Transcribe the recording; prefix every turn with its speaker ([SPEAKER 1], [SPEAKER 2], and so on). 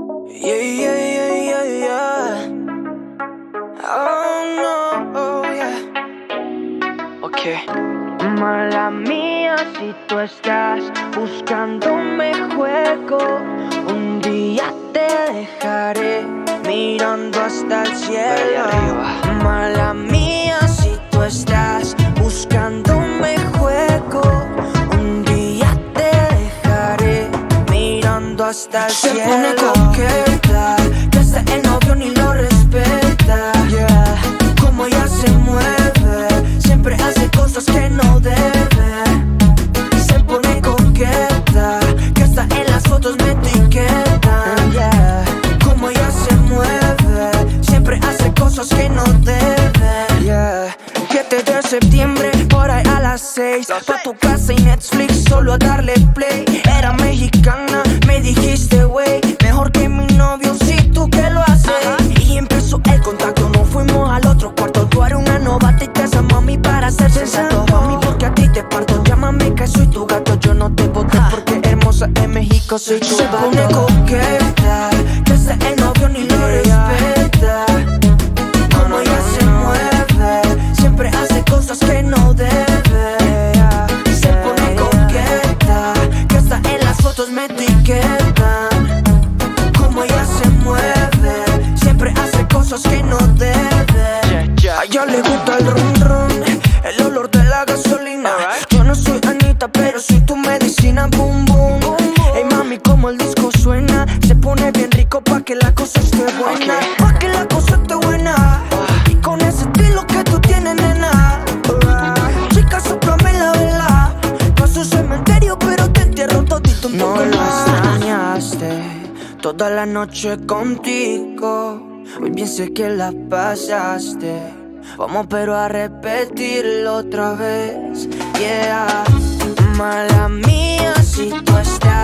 [SPEAKER 1] Yeah, yeah, yeah, yeah, yeah. Oh no, oh yeah. Okay.
[SPEAKER 2] Mala mía si tú estás buscándome juego. Un día te dejaré mirando hasta el cielo. Mala mía si tú estás buscándome juego. Un día te dejaré mirando hasta el cielo.
[SPEAKER 1] Se pone coqueta, que hasta el novio ni lo respeta. Yeah. Como ella se mueve, siempre hace cosas que no debe. Se pone coqueta, que hasta en las fotos me etiquetan. Yeah. Como ella se mueve, siempre hace cosas que no debe. Yeah. 7 de septiembre, por ahí a las 6. Pa' tu casa y Netflix, solo a darle play. Era mexicana, me dijiste wey, mejor que mi novio, si tú que lo haces. Y empezó el contacto, nos fuimos al otro cuarto. Tú eres una novata y te haces mami para hacer sensato. Mami, porque a ti te parto, llámame que soy tu gato. Yo no te boté porque hermosa en México soy tu vato. Se pone coqueta, que hasta el novio ni lo respeta. Como ella se mueve, siempre hace cosas que no debe. Se pone coqueta, que hasta en las fotos me etiquetan. Como ella se mueve, siempre hace cosas que no debe. A ella le gusta el rum rum, el olor de la gasolina. Yo no soy Anita, pero soy tu medicina. Boom boom. Ey mami, como el disco suena, se pone bien rico pa' que la cosa esté buena. Pa' que la cosa esté buena. Y con ese estilo que tú tienes, nena. Chica, soplame la vela. Paso cementerio, pero te entierro todito un poco más. No lo extrañaste toda la noche contigo. Muy bien sé que la pasaste. Vamos pero a repetirlo otra vez. Yeah. Mala mía si tú estás